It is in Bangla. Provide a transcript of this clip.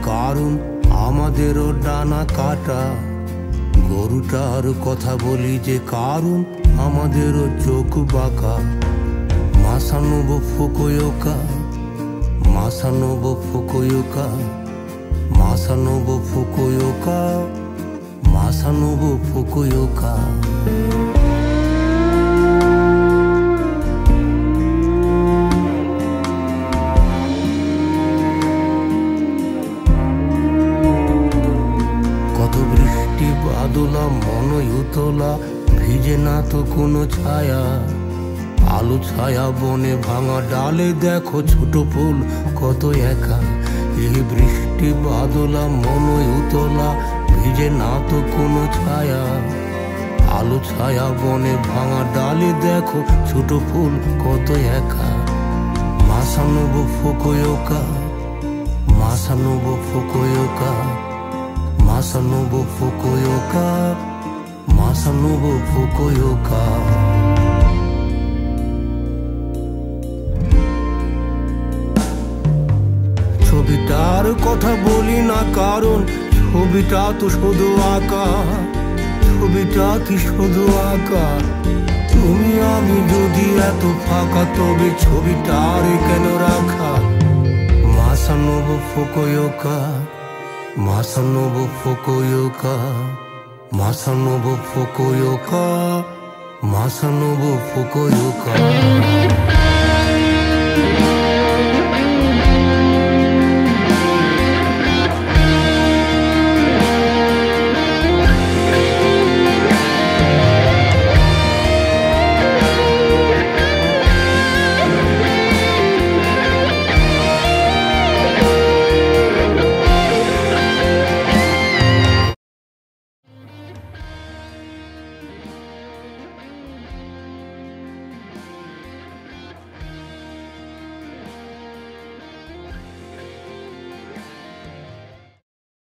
কারণ আমাদেরও ডানা কাটা। গরুটার কথা বলি যে কারণ আমাদেরও চোখ বাঁকা। মাসানোবো ফুকুয়োকা, মাসানোবো ফুকুয়োকা, মাসানোবো ফুকুয়োকা, মাসানোবো ফুকুয়োকা। কত বৃষ্টি বাদলা মনই উতলা, ভিজে না তো কোনো ছায়া। আলো ছায়া বনে ভাঙা ডালে দেখো ছোট ফুল কত একা। এই বৃষ্টি বাদলা মনই উতলা, ভিজে না তো কোনো ছায়া। আলো ছায়া বনে ভাঙা ডালে দেখো ছোট ফুল কত একা। মাসানোবো ফুকুয়োকা, মাসানোবো ফুকুয়োকা, মাসানোবো ফুকুয়োকা, মাসানোবো ফুকুয়োকা। ছবিটার কথা বলি না কারণ ছবিটা তো শুধু আঁকা। ছবিটা কি শুধু আঁকা? তুমি আমি যদি এত ফাঁকা তবে ছবিটার কেন রাখা? মাসানোবো ফুকুয়োকা, মাসানোবো ফুকুয়োকা, মাসানোবো ফুকুয়োকা, মাসানোবো ফুকুয়োকা।